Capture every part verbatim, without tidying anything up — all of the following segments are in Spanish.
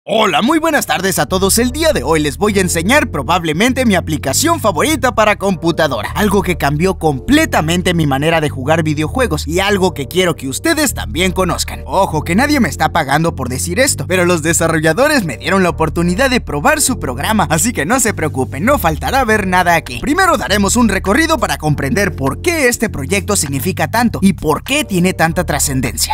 Hola, muy buenas tardes a todos. El día de hoy les voy a enseñar probablemente mi aplicación favorita para computadora. Algo que cambió completamente mi manera de jugar videojuegos y algo que quiero que ustedes también conozcan. Ojo, que nadie me está pagando por decir esto, pero los desarrolladores me dieron la oportunidad de probar su programa, así que no se preocupen, no faltará ver nada aquí. Primero daremos un recorrido para comprender por qué este proyecto significa tanto y por qué tiene tanta trascendencia.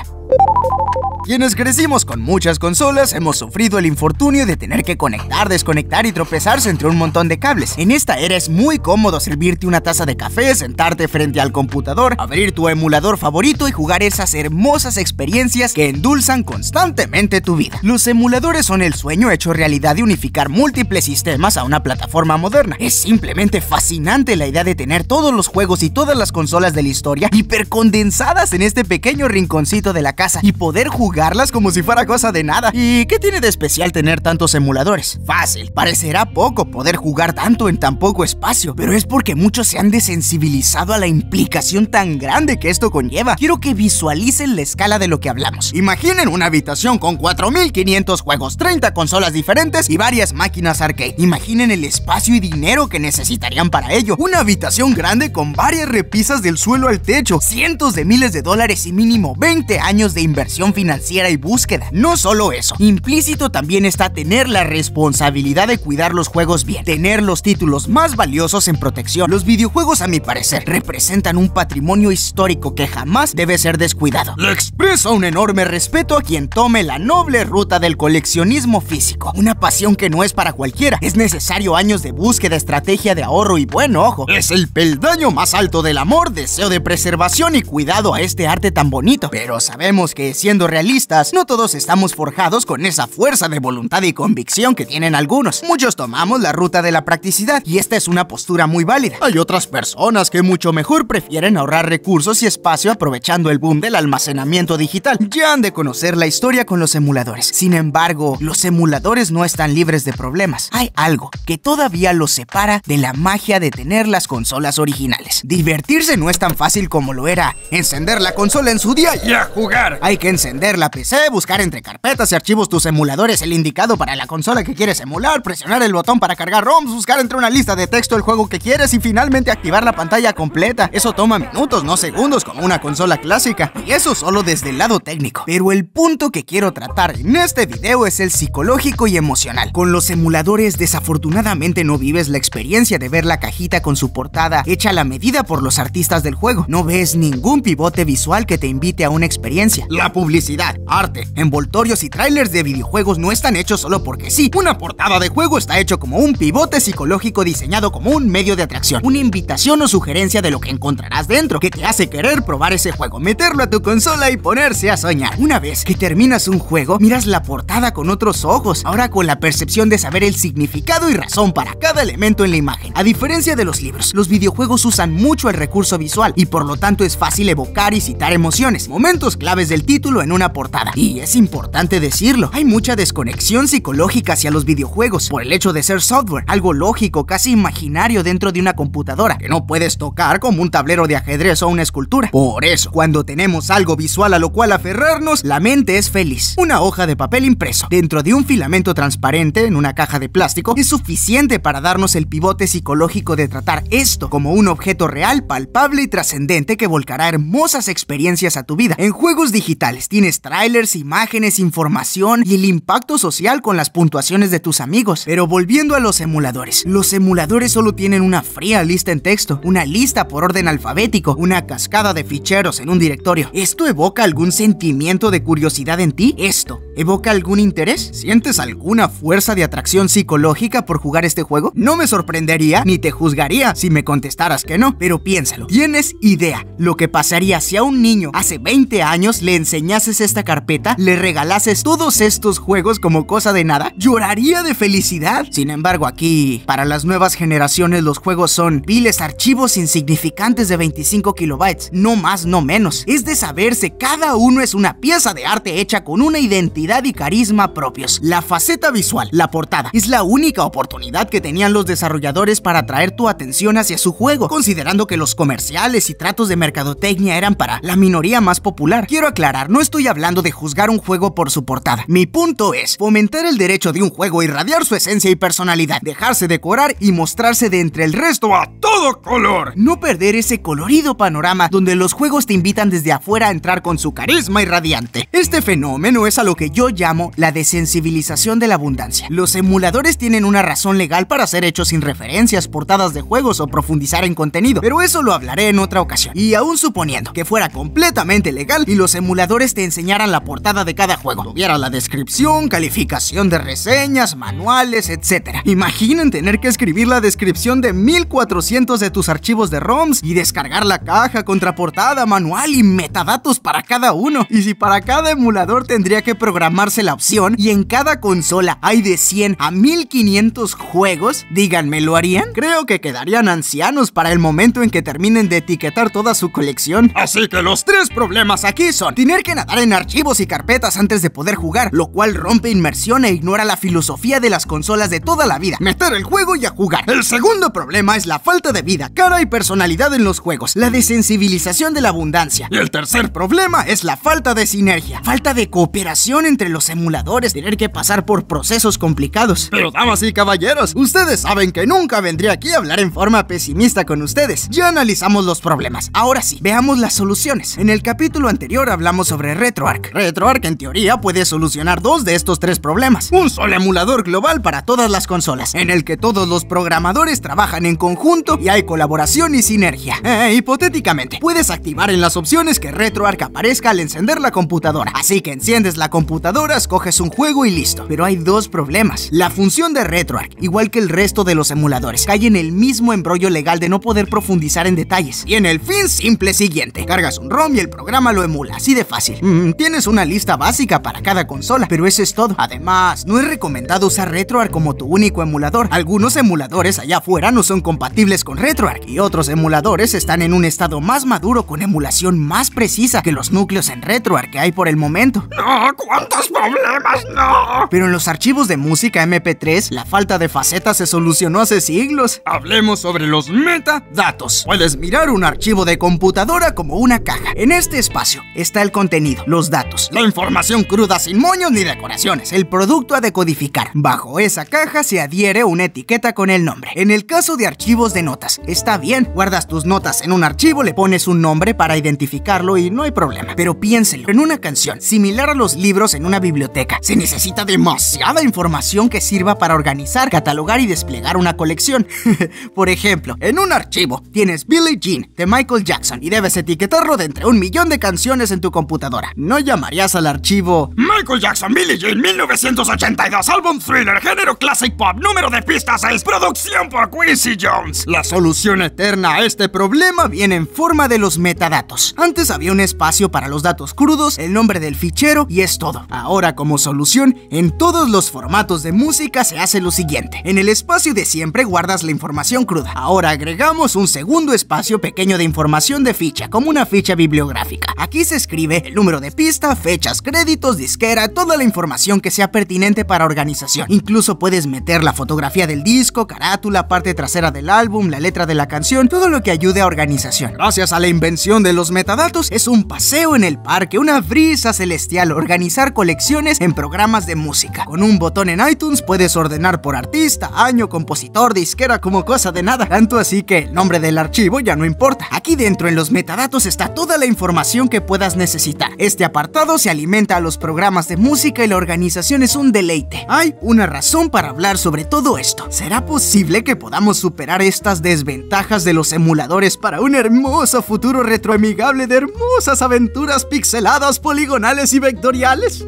Quienes crecimos con muchas consolas hemos sufrido el infortunio de tener que conectar, desconectar y tropezarse entre un montón de cables. En esta era es muy cómodo servirte una taza de café, sentarte frente al computador, abrir tu emulador favorito y jugar esas hermosas experiencias que endulzan constantemente tu vida. Los emuladores son el sueño hecho realidad de unificar múltiples sistemas a una plataforma moderna. Es simplemente fascinante la idea de tener todos los juegos y todas las consolas de la historia hipercondensadas en este pequeño rinconcito de la casa y poder jugar como si fuera cosa de nada. ¿Y qué tiene de especial tener tantos emuladores? Fácil, parecerá poco poder jugar tanto en tan poco espacio, pero es porque muchos se han desensibilizado a la implicación tan grande que esto conlleva. Quiero que visualicen la escala de lo que hablamos. Imaginen una habitación con cuatro mil quinientos juegos, treinta consolas diferentes y varias máquinas arcade. Imaginen el espacio y dinero que necesitarían para ello. Una habitación grande con varias repisas del suelo al techo, cientos de miles de dólares y mínimo veinte años de inversión financiera y búsqueda. No solo eso, implícito también está tener la responsabilidad de cuidar los juegos bien, tener los títulos más valiosos en protección. Los videojuegos, a mi parecer, representan un patrimonio histórico que jamás debe ser descuidado. Le expreso un enorme respeto a quien tome la noble ruta del coleccionismo físico, una pasión que no es para cualquiera. Es necesario años de búsqueda, estrategia de ahorro y buen ojo. Es el peldaño más alto del amor, deseo de preservación y cuidado a este arte tan bonito. Pero sabemos que, siendo realistas, no todos estamos forjados con esa fuerza de voluntad y convicción que tienen algunos. Muchos tomamos la ruta de la practicidad y esta es una postura muy válida. Hay otras personas que mucho mejor prefieren ahorrar recursos y espacio aprovechando el boom del almacenamiento digital. Ya han de conocer la historia con los emuladores. Sin embargo, los emuladores no están libres de problemas. Hay algo que todavía los separa de la magia de tener las consolas originales. Divertirse no es tan fácil como lo era encender la consola en su día y a jugar. Hay que encender la P C, buscar entre carpetas y archivos tus emuladores el indicado para la consola que quieres emular, presionar el botón para cargar ROMs, buscar entre una lista de texto el juego que quieres y finalmente activar la pantalla completa. Eso toma minutos, no segundos, como una consola clásica, y eso solo desde el lado técnico. Pero el punto que quiero tratar en este video es el psicológico y emocional. Con los emuladores desafortunadamente no vives la experiencia de ver la cajita con su portada hecha a la medida por los artistas del juego. No ves ningún pivote visual que te invite a una experiencia. La publicidad, arte, envoltorios y trailers de videojuegos no están hechos solo porque sí. Una portada de juego está hecho como un pivote psicológico diseñado como un medio de atracción, una invitación o sugerencia de lo que encontrarás dentro, que te hace querer probar ese juego, meterlo a tu consola y ponerse a soñar. Una vez que terminas un juego, miras la portada con otros ojos, ahora con la percepción de saber el significado y razón para cada elemento en la imagen. A diferencia de los libros, los videojuegos usan mucho el recurso visual y por lo tanto es fácil evocar y citar emociones, momentos claves del título en una portada. Y es importante decirlo, hay mucha desconexión psicológica hacia los videojuegos por el hecho de ser software, algo lógico, casi imaginario dentro de una computadora, que no puedes tocar como un tablero de ajedrez o una escultura. Por eso, cuando tenemos algo visual a lo cual aferrarnos, la mente es feliz. Una hoja de papel impreso dentro de un filamento transparente en una caja de plástico es suficiente para darnos el pivote psicológico de tratar esto como un objeto real, palpable y trascendente que volcará hermosas experiencias a tu vida. En juegos digitales tienes trailers, imágenes, información y el impacto social con las puntuaciones de tus amigos. Pero volviendo a los emuladores, los emuladores solo tienen una fría lista en texto, una lista por orden alfabético, una cascada de ficheros en un directorio. ¿Esto evoca algún sentimiento de curiosidad en ti? ¿Esto evoca algún interés? ¿Sientes alguna fuerza de atracción psicológica por jugar este juego? No me sorprendería ni te juzgaría si me contestaras que no, pero piénsalo. ¿Tienes idea lo que pasaría si a un niño hace veinte años le enseñases esta carpeta, le regalases todos estos juegos como cosa de nada? Lloraría de felicidad. Sin embargo, aquí, para las nuevas generaciones, los juegos son viles archivos insignificantes de veinticinco kilobytes, no más, no menos. Es de saberse, cada uno es una pieza de arte hecha con una identidad y carisma propios. La faceta visual, la portada, es la única oportunidad que tenían los desarrolladores para atraer tu atención hacia su juego, considerando que los comerciales y tratos de mercadotecnia eran para la minoría más popular. Quiero aclarar, no estoy hablando hablando de juzgar un juego por su portada. Mi punto es fomentar el derecho de un juego a irradiar su esencia y personalidad, dejarse decorar y mostrarse de entre el resto a todo color. No perder ese colorido panorama donde los juegos te invitan desde afuera a entrar con su carisma irradiante. Este fenómeno es a lo que yo llamo la desensibilización de la abundancia. Los emuladores tienen una razón legal para ser hechos sin referencias, portadas de juegos o profundizar en contenido, pero eso lo hablaré en otra ocasión. Y aún suponiendo que fuera completamente legal y los emuladores te enseñaran la portada de cada juego, tuviera la descripción, calificación de reseñas, manuales, etcétera. Imaginen tener que escribir la descripción de mil cuatrocientos de tus archivos de ROMs y descargar la caja, contraportada, manual y metadatos para cada uno. Y si para cada emulador tendría que programarse la opción y en cada consola hay de cien a mil quinientos juegos, díganme, ¿lo harían? Creo que quedarían ancianos para el momento en que terminen de etiquetar toda su colección. Así que los tres problemas aquí son tener que nadar en archivos y carpetas antes de poder jugar, lo cual rompe inmersión e ignora la filosofía de las consolas de toda la vida: meter el juego y a jugar. El segundo problema es la falta de vida, cara y personalidad en los juegos, la desensibilización de la abundancia. Y el tercer problema es la falta de sinergia, falta de cooperación entre los emuladores, tener que pasar por procesos complicados. Pero damas y caballeros, ustedes saben que nunca vendré aquí a hablar en forma pesimista con ustedes. Ya analizamos los problemas, ahora sí, veamos las soluciones. En el capítulo anterior hablamos sobre RetroArch. RetroArch en teoría puede solucionar dos de estos tres problemas: un solo emulador global para todas las consolas, en el que todos los programadores trabajan en conjunto y hay colaboración y sinergia. Eh, hipotéticamente, puedes activar en las opciones que RetroArch aparezca al encender la computadora, así que enciendes la computadora, escoges un juego y listo. Pero hay dos problemas. La función de RetroArch, igual que el resto de los emuladores, cae en el mismo embrollo legal de no poder profundizar en detalles. Y en el fin simple siguiente: cargas un ROM y el programa lo emula, así de fácil. Mm, tienes una lista básica para cada consola, pero eso es todo. Además, no es recomendado usar RetroArch como tu único emulador. Algunos emuladores allá afuera no son compatibles con RetroArch y otros emuladores están en un estado más maduro con emulación más precisa que los núcleos en RetroArch que hay por el momento. ¡No! ¡Cuántos problemas! ¡No! Pero en los archivos de música eme pe tres, la falta de facetas se solucionó hace siglos. Hablemos sobre los metadatos. Puedes mirar un archivo de computadora como una caja. En este espacio está el contenido, los datos, la información cruda sin moños ni decoraciones, el producto a decodificar. Bajo esa caja se adhiere una etiqueta con el nombre. En el caso de archivos de notas, está bien, guardas tus notas en un archivo, le pones un nombre para identificarlo y no hay problema. Pero piénselo, en una canción, similar a los libros en una biblioteca, se necesita demasiada información que sirva para organizar, catalogar y desplegar una colección. Por ejemplo, en un archivo tienes Billie Jean de Michael Jackson y debes etiquetarlo de entre un millón de canciones en tu computadora. ¿No llamarías al archivo Michael Jackson, Billie Jean, mil novecientos ochenta y dos, álbum thriller, género classic pop, número de pista seis, producción por Quincy Jones? La solución eterna a este problema viene en forma de los metadatos. Antes había un espacio para los datos crudos, el nombre del fichero y es todo. Ahora, como solución, en todos los formatos de música se hace lo siguiente: en el espacio de siempre guardas la información cruda. Ahora agregamos un segundo espacio pequeño de información de ficha, como una ficha bibliográfica. Aquí se escribe el número de pista, fechas, créditos, disquera, toda la información que sea pertinente para organización. Incluso puedes meter la fotografía del disco, carátula, parte trasera del álbum, la letra de la canción, todo lo que ayude a organización. Gracias a la invención de los metadatos, es un paseo en el parque, una brisa celestial organizar colecciones en programas de música. Con un botón en iTunes puedes ordenar por artista, año, compositor, disquera, como cosa de nada. Tanto así que el nombre del archivo ya no importa. Aquí dentro en los metadatos está toda la información que puedas necesitar. Este apartado se alimenta a los programas de música y la organización es un deleite. Hay una razón para hablar sobre todo esto. ¿Será posible que podamos superar estas desventajas de los emuladores para un hermoso futuro retroamigable de hermosas aventuras pixeladas, poligonales y vectoriales?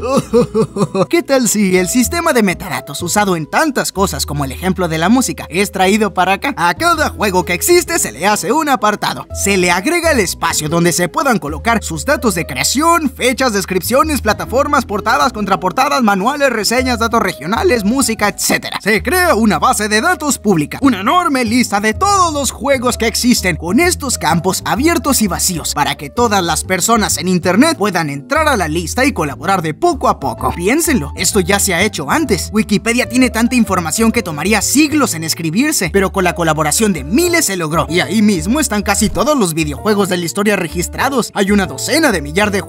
¿Qué tal si el sistema de metadatos usado en tantas cosas como el ejemplo de la música es traído para acá? A cada juego que existe se le hace un apartado. Se le agrega el espacio donde se puedan colocar sus datos de creación, fechas, descripciones, plataformas, portadas, contraportadas, manuales, reseñas, datos regionales, música, etcétera. Se crea una base de datos pública, una enorme lista de todos los juegos que existen, con estos campos abiertos y vacíos, para que todas las personas en internet puedan entrar a la lista y colaborar de poco a poco. Piénsenlo, esto ya se ha hecho antes. Wikipedia tiene tanta información que tomaría siglos en escribirse, pero con la colaboración de miles se logró. Y ahí mismo están casi todos los videojuegos de la historia registrados. Hay una docena de millar de juegos en existencia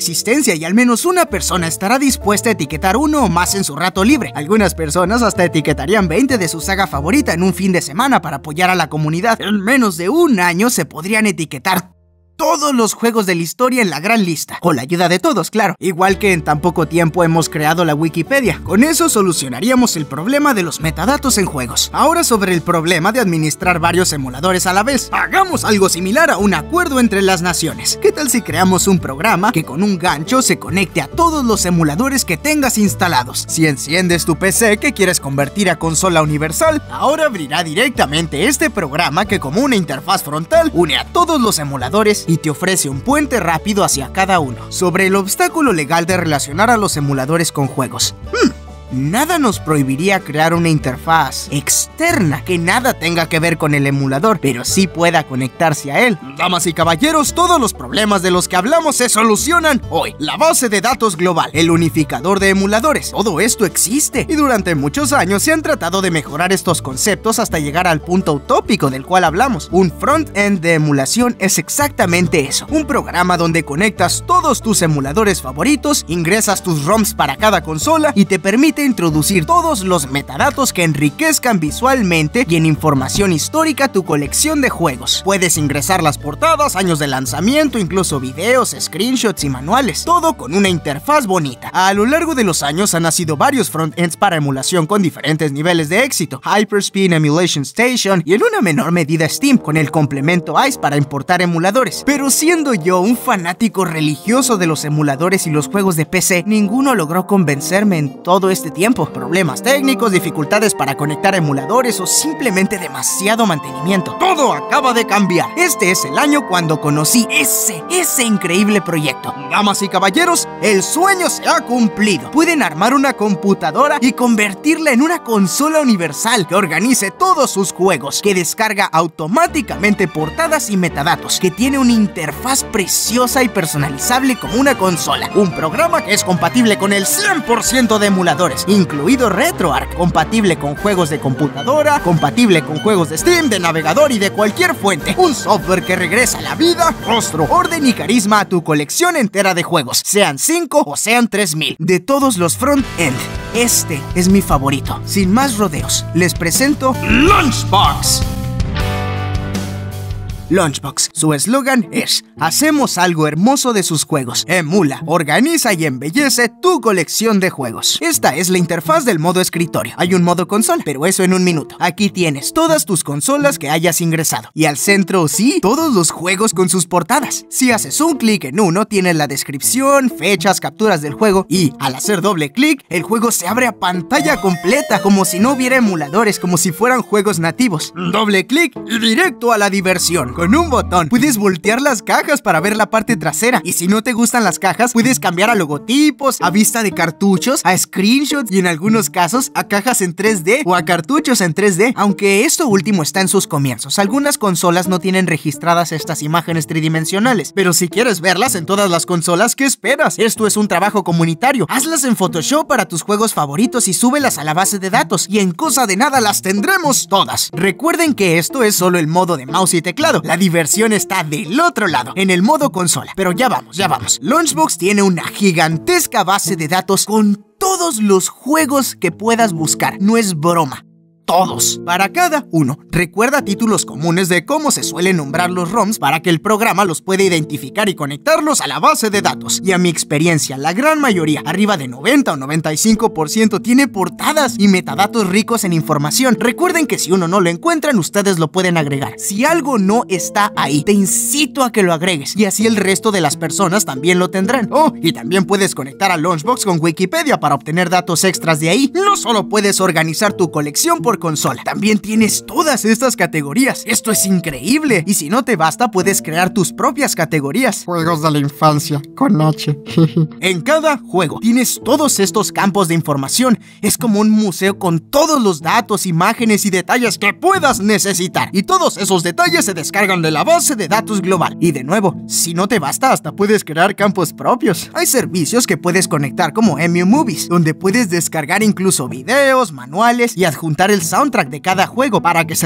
existencia y al menos una persona estará dispuesta a etiquetar uno o más en su rato libre. Algunas personas hasta etiquetarían veinte de su saga favorita en un fin de semana para apoyar a la comunidad. En menos de un año se podrían etiquetar todos los juegos de la historia en la gran lista, con la ayuda de todos, claro. Igual que en tan poco tiempo hemos creado la Wikipedia. Con eso solucionaríamos el problema de los metadatos en juegos. Ahora sobre el problema de administrar varios emuladores a la vez. Hagamos algo similar a un acuerdo entre las naciones. ¿Qué tal si creamos un programa que con un gancho se conecte a todos los emuladores que tengas instalados? Si enciendes tu P C que quieres convertir a consola universal, ahora abrirá directamente este programa que como una interfaz frontal une a todos los emuladores y te ofrece un puente rápido hacia cada uno. Sobre el obstáculo legal de relacionar a los emuladores con juegos. Hmm. Nada nos prohibiría crear una interfaz externa que nada tenga que ver con el emulador, pero sí pueda conectarse a él. Damas y caballeros, todos los problemas de los que hablamos se solucionan hoy. La base de datos global, el unificador de emuladores, todo esto existe. Y durante muchos años se han tratado de mejorar estos conceptos hasta llegar al punto utópico del cual hablamos. Un front-end de emulación es exactamente eso. Un programa donde conectas todos tus emuladores favoritos, ingresas tus ROMs para cada consola y te permite introducir todos los metadatos que enriquezcan visualmente y en información histórica tu colección de juegos. Puedes ingresar las portadas, años de lanzamiento, incluso videos, screenshots y manuales, todo con una interfaz bonita. A lo largo de los años han nacido varios frontends para emulación con diferentes niveles de éxito: Hyperspin, Emulation Station y en una menor medida Steam, con el complemento Ice para importar emuladores. Pero siendo yo un fanático religioso de los emuladores y los juegos de P C, ninguno logró convencerme en todo este tiempo. Problemas técnicos, dificultades para conectar emuladores o simplemente demasiado mantenimiento. Todo acaba de cambiar. Este es el año cuando conocí ese, ese increíble proyecto. Damas y caballeros, el sueño se ha cumplido. Pueden armar una computadora y convertirla en una consola universal que organice todos sus juegos, que descarga automáticamente portadas y metadatos, que tiene una interfaz preciosa y personalizable como una consola. Un programa que es compatible con el cien por ciento de emuladores, incluido RetroArch, compatible con juegos de computadora, compatible con juegos de Steam, de navegador y de cualquier fuente. Un software que regresa la vida, rostro, orden y carisma a tu colección entera de juegos, sean cinco o sean tres mil. De todos los front-end, este es mi favorito. Sin más rodeos, les presento Launchbox. Launchbox. Su eslogan es: hacemos algo hermoso de sus juegos. Emula, organiza y embellece tu colección de juegos. Esta es la interfaz del modo escritorio. Hay un modo consola, pero eso en un minuto. Aquí tienes todas tus consolas que hayas ingresado. Y al centro, sí, todos los juegos con sus portadas. Si haces un clic en uno, tienes la descripción, fechas, capturas del juego y al hacer doble clic, el juego se abre a pantalla completa, como si no hubiera emuladores, como si fueran juegos nativos. Doble clic y directo a la diversión. Con un botón puedes voltear las cajas para ver la parte trasera, y si no te gustan las cajas puedes cambiar a logotipos, a vista de cartuchos, a screenshots y en algunos casos a cajas en tres D o a cartuchos en tres D, aunque esto último está en sus comienzos. Algunas consolas no tienen registradas estas imágenes tridimensionales, pero si quieres verlas en todas las consolas, ¿qué esperas? Esto es un trabajo comunitario. Hazlas en Photoshop para tus juegos favoritos y súbelas a la base de datos, y en cosa de nada las tendremos todas. Recuerden que esto es solo el modo de mouse y teclado. La diversión está del otro lado, en el modo consola. Pero ya vamos, ya vamos. Launchbox tiene una gigantesca base de datos con todos los juegos que puedas buscar. No es broma. Todos, para cada uno. Recuerda títulos comunes de cómo se suelen nombrar los ROMs para que el programa los pueda identificar y conectarlos a la base de datos. Y a mi experiencia, la gran mayoría, arriba de noventa o noventa y cinco por ciento, tiene portadas y metadatos ricos en información. Recuerden que si uno no lo encuentran, ustedes lo pueden agregar. Si algo no está ahí, te incito a que lo agregues, y así el resto de las personas también lo tendrán. Oh, y también puedes conectar a Launchbox con Wikipedia para obtener datos extras de ahí. No solo puedes organizar tu colección por consola, también tienes todas estas categorías. Esto es increíble, y si no te basta, puedes crear tus propias categorías. Juegos de la infancia, con H. En cada juego tienes todos estos campos de información. Es como un museo con todos los datos, imágenes y detalles que puedas necesitar, y todos esos detalles se descargan de la base de datos global. Y de nuevo, si no te basta, hasta puedes crear campos propios. Hay servicios que puedes conectar como EmuMovies, donde puedes descargar incluso videos, manuales y adjuntar el soundtrack de cada juego para que se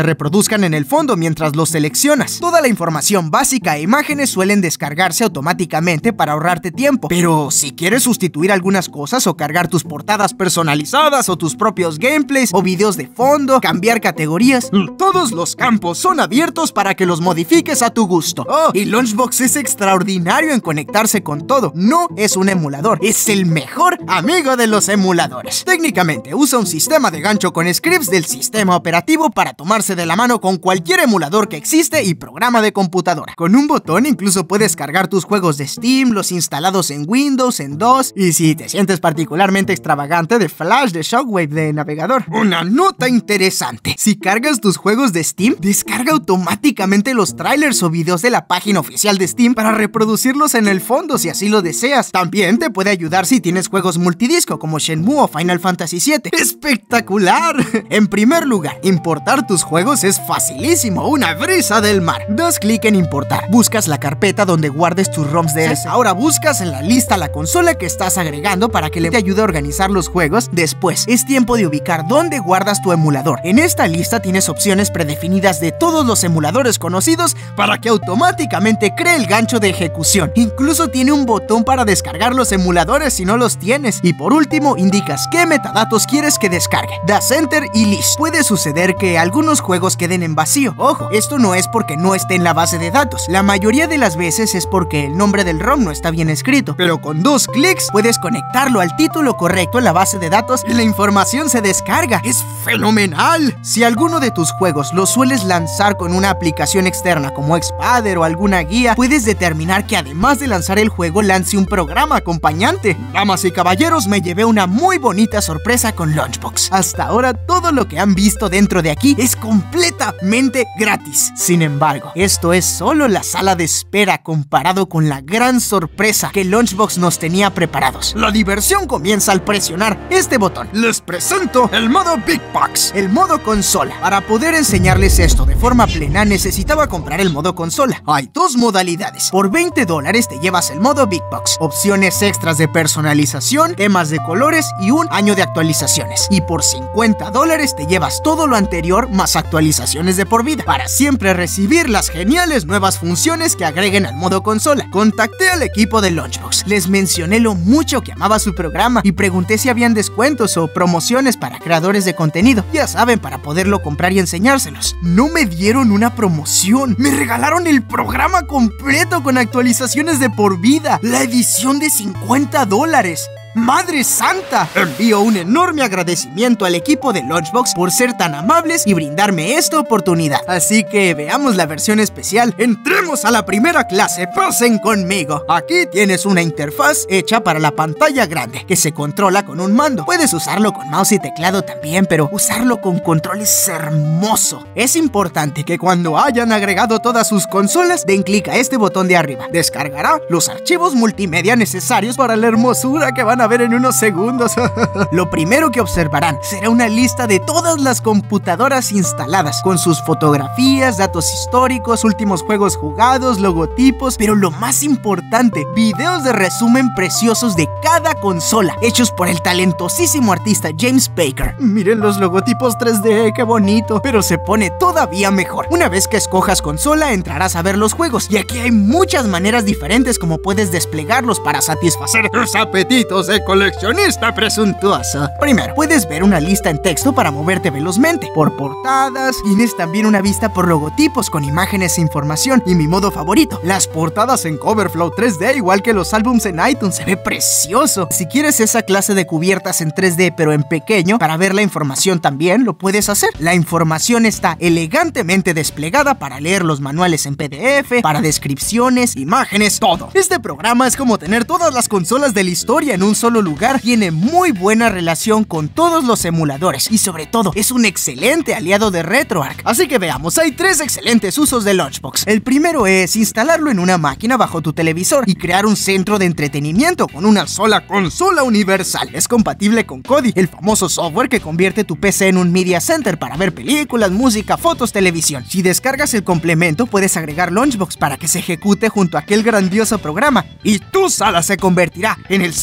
reproduzcan en el fondo mientras los seleccionas. Toda la información básica e imágenes suelen descargarse automáticamente para ahorrarte tiempo, pero si quieres sustituir algunas cosas o cargar tus portadas personalizadas o tus propios gameplays o videos de fondo, cambiar categorías, todos los campos son abiertos para que los modifiques a tu gusto. Oh, y Launchbox es extraordinario en conectarse con todo. No es un emulador, es el mejor amigo de los emuladores. Técnicamente usa un sistema de gancho con scripts del sistema operativo para tomarse de la mano con cualquier emulador que existe y programa de computadora. Con un botón incluso puedes cargar tus juegos de Steam, los instalados en Windows, en DOS, y si te sientes particularmente extravagante, de Flash, de Shockwave, de navegador. Una nota interesante: si cargas tus juegos de Steam, descarga automáticamente los trailers o videos de la página oficial de Steam para reproducirlos en el fondo si así lo deseas. También te puede ayudar si tienes juegos multidisco como Shenmue o Final Fantasy siete. ¡Espectacular! En primer lugar, importar tus juegos es facilísimo, una brisa del mar. Das clic en importar, buscas la carpeta donde guardes tus ROMs de ese. Ahora buscas en la lista la consola que estás agregando para que le te ayude a organizar los juegos. Después, es tiempo de ubicar dónde guardas tu emulador. En esta lista tienes opciones predefinidas de todos los emuladores conocidos para que automáticamente cree el gancho de ejecución. Incluso tiene un botón para descargar los emuladores si no los tienes. Y por último, indicas qué metadatos quieres que descargue. Das enter y listo. Puede suceder que algunos juegos queden en vacío. Ojo, esto no es porque no esté en la base de datos. La mayoría de las veces es porque el nombre del ROM no está bien escrito. Pero con dos clics puedes conectarlo al título correcto en la base de datos y la información se descarga. ¡Es fenomenal! Si alguno de tus juegos los sueles lanzar con una aplicación externa como Xpadder o alguna guía, puedes determinar que además de lanzar el juego, lance un programa acompañante. Damas y caballeros, me llevé una muy bonita sorpresa con Launchbox. Hasta ahora todo lo que han visto dentro de aquí es completamente gratis. Sin embargo, esto es solo la sala de espera comparado con la gran sorpresa que Launchbox nos tenía preparados. La diversión comienza al presionar este botón. Les presento el modo Big Box, el modo consola. Para poder enseñarles esto de forma plena necesitaba comprar el modo consola. Hay dos modalidades. Por veinte dólares te llevas el modo Big Box, opciones extras de personalización, temas de colores y un año de actualizaciones. Y por cincuenta dólares te llevas todo lo anterior más actualizaciones de por vida, para siempre recibir las geniales nuevas funciones que agreguen al modo consola. Contacté al equipo de Launchbox, les mencioné lo mucho que amaba su programa y pregunté si habían descuentos o promociones para creadores de contenido, ya saben, para poderlo comprar y enseñárselos. No me dieron una promoción, me regalaron el programa completo con actualizaciones de por vida, la edición de cincuenta dólares. ¡Madre santa! Envío un enorme agradecimiento al equipo de Launchbox por ser tan amables y brindarme esta oportunidad. Así que veamos la versión especial. Entremos a la primera clase, pasen conmigo. Aquí tienes una interfaz hecha para la pantalla grande, que se controla con un mando. Puedes usarlo con mouse y teclado también, pero usarlo con control es hermoso. Es importante que cuando hayan agregado todas sus consolas, den clic a este botón de arriba. Descargará los archivos multimedia necesarios para la hermosura que van a ver en unos segundos. Lo primero que observarán será una lista de todas las computadoras instaladas, con sus fotografías, datos históricos, últimos juegos jugados, logotipos, pero lo más importante, videos de resumen preciosos de cada consola, hechos por el talentosísimo artista James Baker. Miren los logotipos tres D, qué bonito, pero se pone todavía mejor. Una vez que escojas consola, entrarás a ver los juegos, y aquí hay muchas maneras diferentes como puedes desplegarlos para satisfacer tus apetitos de coleccionista presuntuoso. Primero, puedes ver una lista en texto para moverte velozmente por portadas. Tienes también una vista por logotipos con imágenes e información. Y mi modo favorito, las portadas en Coverflow tres D, igual que los álbums en iTunes. Se ve precioso. Si quieres esa clase de cubiertas en tres D pero en pequeño, para ver la información también lo puedes hacer. La información está elegantemente desplegada para leer los manuales en P D F, para descripciones, imágenes, todo. Este programa es como tener todas las consolas de la historia en un solo lugar. Tiene muy buena relación con todos los emuladores y sobre todo es un excelente aliado de RetroArch. Así que veamos, hay tres excelentes usos de Launchbox. El primero es instalarlo en una máquina bajo tu televisor y crear un centro de entretenimiento con una sola consola universal. Es compatible con Kodi, el famoso software que convierte tu P C en un media center para ver películas, música, fotos, televisión. Si descargas el complemento, puedes agregar Launchbox para que se ejecute junto a aquel grandioso programa y tu sala se convertirá en el centro de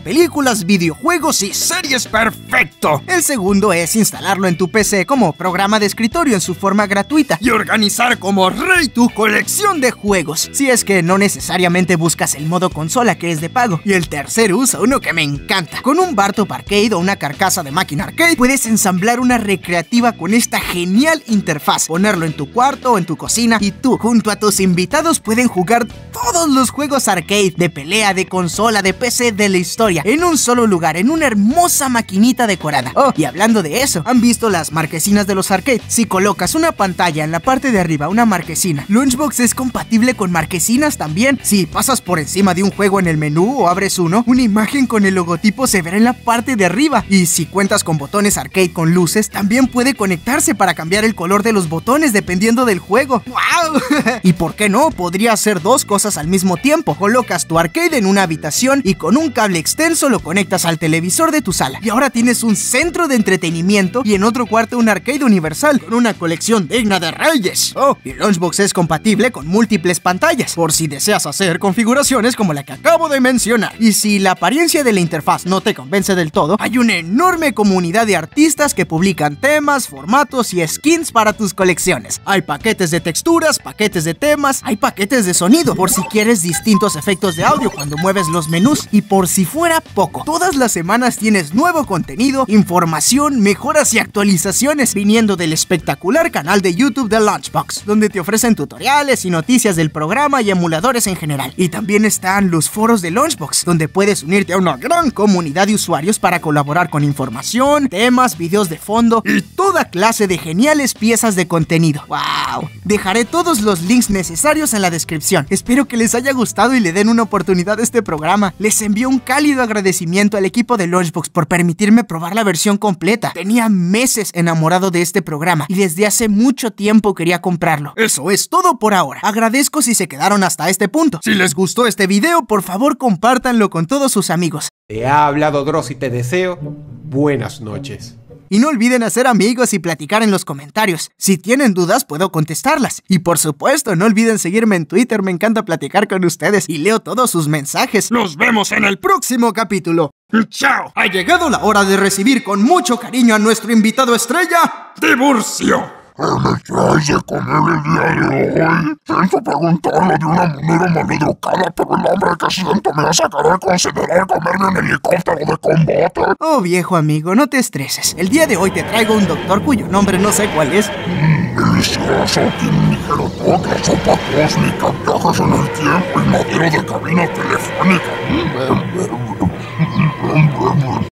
películas, videojuegos y series perfecto. El segundo es instalarlo en tu P C como programa de escritorio en su forma gratuita y organizar como rey tu colección de juegos, si es que no necesariamente buscas el modo consola, que es de pago. Y el tercer uso, uno que me encanta. Con un bar top arcade o una carcasa de máquina arcade, puedes ensamblar una recreativa con esta genial interfaz, ponerlo en tu cuarto o en tu cocina y tú, junto a tus invitados, pueden jugar todos los juegos arcade, de pelea, de consola, de P C, de la historia, en un solo lugar, en una hermosa maquinita decorada. Oh, y hablando de eso, ¿han visto las marquesinas de los arcade? Si colocas una pantalla en la parte de arriba, una marquesina, Lunchbox es compatible con marquesinas también. Si pasas por encima de un juego en el menú o abres uno, una imagen con el logotipo se verá en la parte de arriba. Y si cuentas con botones arcade con luces, también puede conectarse para cambiar el color de los botones dependiendo del juego. ¡Wow! ¿Y por qué no? Podría hacer dos cosas al mismo tiempo. Colocas tu arcade en una habitación y con un cable extenso lo conectas al televisor de tu sala. Y ahora tienes un centro de entretenimiento y en otro cuarto un arcade universal con una colección digna de reyes. Oh, y Lunchbox es compatible con múltiples pantallas, por si deseas hacer configuraciones como la que acabo de mencionar. Y si la apariencia de la interfaz no te convence del todo, hay una enorme comunidad de artistas que publican temas, formatos y skins para tus colecciones. Hay paquetes de texturas, paquetes de temas, hay paquetes de sonido, por si quieres distintos efectos de audio cuando mueves los menús. Y por si fuera poco, todas las semanas tienes nuevo contenido, información, mejoras y actualizaciones viniendo del espectacular canal de YouTube de Lunchbox, donde te ofrecen tutoriales y noticias del programa y emuladores en general. Y también están los foros de Lunchbox, donde puedes unirte a una gran comunidad de usuarios para colaborar con información, temas, videos de fondo y toda clase de geniales piezas de contenido. ¡Wow! Dejaré todos los links necesarios en la descripción. Espero que les haya gustado y le den una oportunidad a este programa. Les envío un cálido agradecimiento al equipo de Lunchbox por permitirme probar la versión completa. Tenía meses enamorado de este programa y desde hace mucho tiempo quería comprarlo. Eso es todo por ahora. Agradezco si se quedaron hasta este punto. Si les gustó este video, por favor compártanlo con todos sus amigos. Te ha hablado Dross y te deseo buenas noches. Y no olviden hacer amigos y platicar en los comentarios. Si tienen dudas, puedo contestarlas. Y por supuesto, no olviden seguirme en Twitter. Me encanta platicar con ustedes y leo todos sus mensajes. ¡Nos vemos en el próximo capítulo! ¡Chao! Ha llegado la hora de recibir con mucho cariño a nuestro invitado estrella, Tiburcio. ¿Qué me traes de comer el día de hoy? Siento preguntarlo de una manera maleducada, pero el hambre que siento me hace querer considerar comerme un helicóptero de combate. Oh, viejo amigo, no te estreses. El día de hoy te traigo un doctor cuyo nombre no sé cuál es. Mmm, delicioso, tiene un ligero toque, sopa cósmica, viajes en el tiempo y madera de cabina telefónica.